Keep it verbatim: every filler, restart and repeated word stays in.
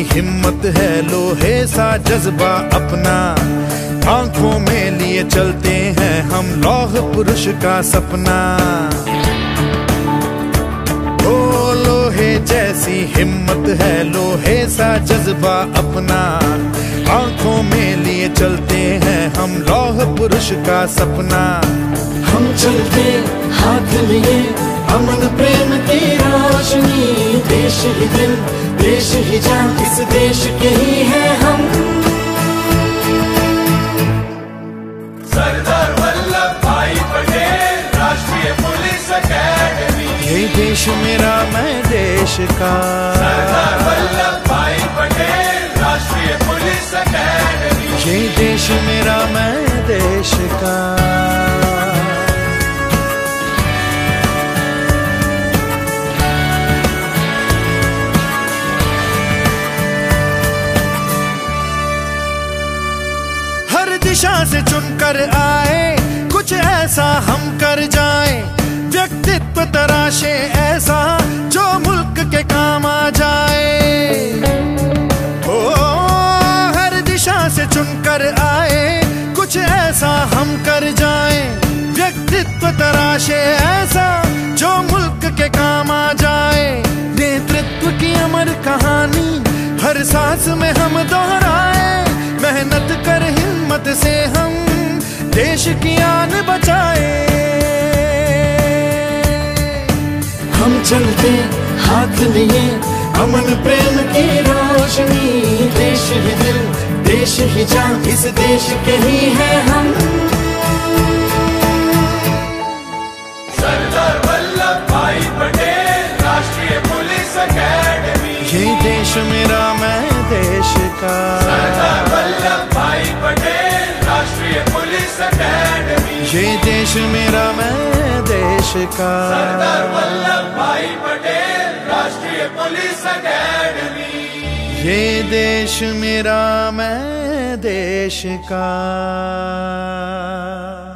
हिम्मत है, लोहे सा जज्बा अपना, आंखों में लिए चलते हैं हम लौह पुरुष का सपना। ओ लोहे जैसी हिम्मत है, लोहे सा जज्बा अपना, आंखों में लिए चलते हैं हम लौह पुरुष का सपना। हम चलते हाथ लिए अमन प्रेम की रोशनी, देश ही दिल देश ही जान, इस देश के ही है हम। सरदार वल्लभ भाई पटेल राष्ट्रीय पुलिस अकेडमी, ये देश मेरा मैं देश का। सरदार वल्लभ भाई पटेल राष्ट्रीय पुलिस अकेडमी, ये देश मेरा मैं देश का। दिशा से चुनकर आए, कुछ ऐसा हम कर जाएं, व्यक्तित्व तराशे ऐसा जो मुल्क के काम आ जाए। ओ हर दिशा से चुनकर आए, कुछ ऐसा हम कर जाएं, व्यक्तित्व तराशे ऐसा जो मुल्क के काम आ जाए। नेतृत्व की अमर कहानी हर सांस में हम दोहराए, मेहनत कर हिम्मत से हम देश की आन बचाए। हम चलते हाथ लिए अमन प्रेम की रोशनी, देश ही दिल देश ही जान, इस देश के ही है हम। सरदार वल्लभ भाई पटेल राष्ट्रीय पुलिस अकेडमी, ये देश मेरा मैं देश का। सरदार वल्लभ भाई पटेल राष्ट्रीय पुलिस अकेडमी, ये देश मेरा मैं देश का। सरदार वल्लभ भाई पटेल राष्ट्रीय पुलिस अकेडमी, ये देश मेरा मैं देश का।